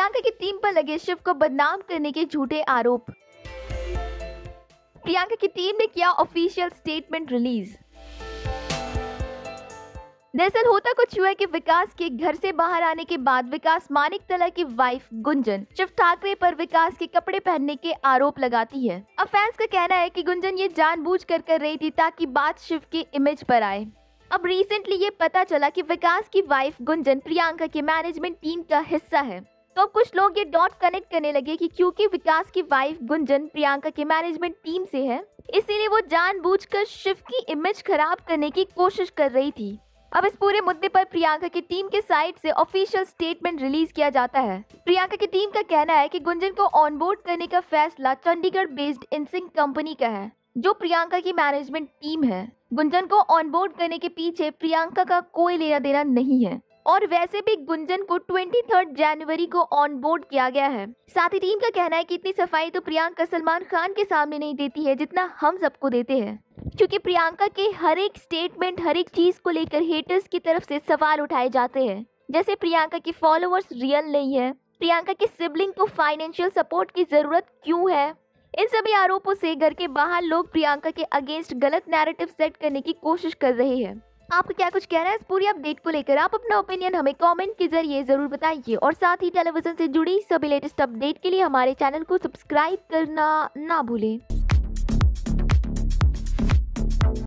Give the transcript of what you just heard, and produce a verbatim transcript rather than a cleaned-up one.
प्रियंका की टीम पर लगे शिव को बदनाम करने के झूठे आरोप। प्रियंका की टीम ने किया ऑफिशियल स्टेटमेंट रिलीज। दरअसल होता कुछ हुआ कि विकास के घर से बाहर आने के बाद विकास मानिकतला की वाइफ गुंजन शिव ठाकरे पर विकास के कपड़े पहनने के आरोप लगाती है। अब फैंस का कहना है कि गुंजन ये जानबूझकर कर रही थी ताकि बात शिव की इमेज पर आए। अब रिसेंटली ये पता चला कि विकास की वाइफ गुंजन प्रियंका के मैनेजमेंट टीम का हिस्सा है। तो अब कुछ लोग ये डॉट कनेक्ट करने लगे कि क्योंकि विकास की वाइफ गुंजन प्रियंका के मैनेजमेंट टीम से है, इसीलिए वो जानबूझकर शिव की इमेज खराब करने की कोशिश कर रही थी। अब इस पूरे मुद्दे पर प्रियंका की टीम के साइड से ऑफिशियल स्टेटमेंट रिलीज किया जाता है। प्रियंका की टीम का कहना है कि गुंजन को ऑनबोर्ड करने का फैसला चंडीगढ़ बेस्ड इनसिंक कंपनी का है, जो प्रियंका की मैनेजमेंट टीम है। गुंजन को ऑनबोर्ड करने के पीछे प्रियंका का कोई लेना देना नहीं है और वैसे भी गुंजन को तेईस जनवरी को ऑनबोर्ड किया गया है। साथ ही टीम का कहना है कि इतनी सफाई तो प्रियंका सलमान खान के सामने नहीं देती है जितना हम सबको देते हैं, क्योंकि प्रियंका के हर एक स्टेटमेंट, हर एक चीज को लेकर हेटर्स की तरफ से सवाल उठाए जाते हैं। जैसे प्रियंका की फॉलोअर्स रियल नहीं है, प्रियंका के सिबलिंग को फाइनेंशियल सपोर्ट की जरूरत क्यों है। इन सभी आरोपों से घर के बाहर लोग प्रियंका के अगेंस्ट गलत नैरेटिव सेट करने की कोशिश कर रहे हैं। आपको क्या कुछ कहना है इस पूरी अपडेट को लेकर? आप अपना ओपिनियन हमें कमेंट के जरिए जरूर बताइए और साथ ही टेलीविजन से जुड़ी सभी लेटेस्ट अपडेट के लिए हमारे चैनल को सब्सक्राइब करना ना भूलें।